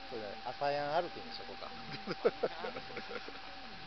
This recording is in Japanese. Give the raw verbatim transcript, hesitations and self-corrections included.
これ朝やん歩きにしとこうか。